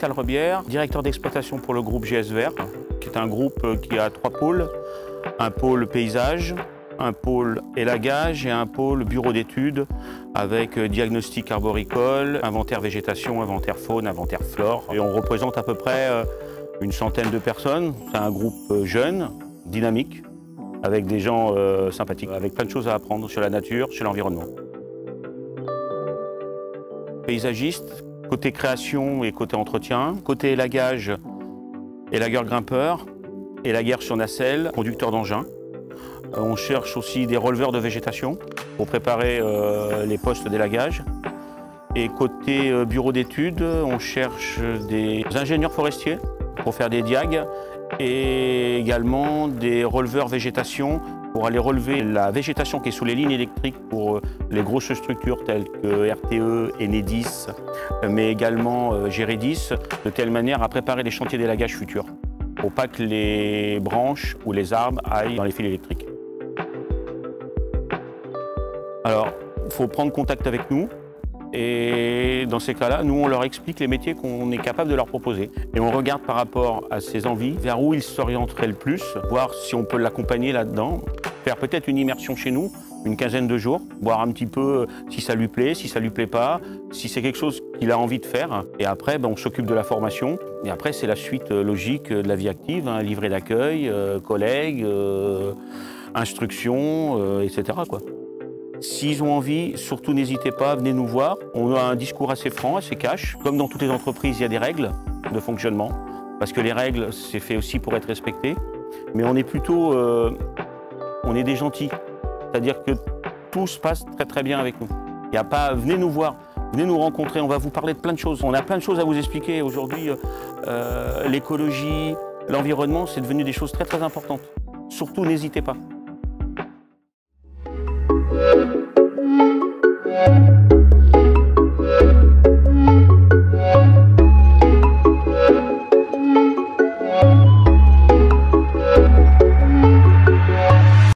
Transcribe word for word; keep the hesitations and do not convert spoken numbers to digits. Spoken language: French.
Pascal Rebière, directeur d'exploitation pour le groupe G S Vert, qui est un groupe qui a trois pôles. Un pôle paysage, un pôle élagage et un pôle bureau d'études avec diagnostic arboricole, inventaire végétation, inventaire faune, inventaire flore. Et on représente à peu près une centaine de personnes. C'est un groupe jeune, dynamique, avec des gens euh, sympathiques, avec plein de choses à apprendre sur la nature, sur l'environnement. Paysagiste, côté création et côté entretien, côté élagage, élagueur grimpeur, élagueur sur nacelle, conducteur d'engin. Euh, on cherche aussi des releveurs de végétation pour préparer euh, les postes d'élagage. Et côté euh, bureau d'études, on cherche des ingénieurs forestiers pour faire des diagues et également des releveurs végétation pour aller relever la végétation qui est sous les lignes électriques pour les grosses structures telles que R T E, Enedis, mais également Geredis, de telle manière à préparer les chantiers d'élagage futurs, pour pas que les branches ou les arbres aillent dans les fils électriques. Alors, il faut prendre contact avec nous. Et dans ces cas-là, nous, on leur explique les métiers qu'on est capable de leur proposer. Et on regarde par rapport à ses envies, vers où ils s'orienteraient le plus, voir si on peut l'accompagner là-dedans, faire peut-être une immersion chez nous, une quinzaine de jours, voir un petit peu si ça lui plaît, si ça lui plaît pas, si c'est quelque chose qu'il a envie de faire. Et après, ben, on s'occupe de la formation. Et après, c'est la suite logique de la vie active, hein, livret d'accueil, euh, collègues, euh, instruction, euh, et cetera quoi. S'ils ont envie, surtout n'hésitez pas, venez nous voir. On a un discours assez franc, assez cash. Comme dans toutes les entreprises, il y a des règles de fonctionnement. Parce que les règles, c'est fait aussi pour être respecté. Mais on est plutôt... Euh, on est des gentils. C'est-à-dire que tout se passe très très bien avec nous. Il n'y a pas... Venez nous voir, venez nous rencontrer, on va vous parler de plein de choses. On a plein de choses à vous expliquer. Aujourd'hui, euh, l'écologie, l'environnement, c'est devenu des choses très très importantes. Surtout, n'hésitez pas. Thank you.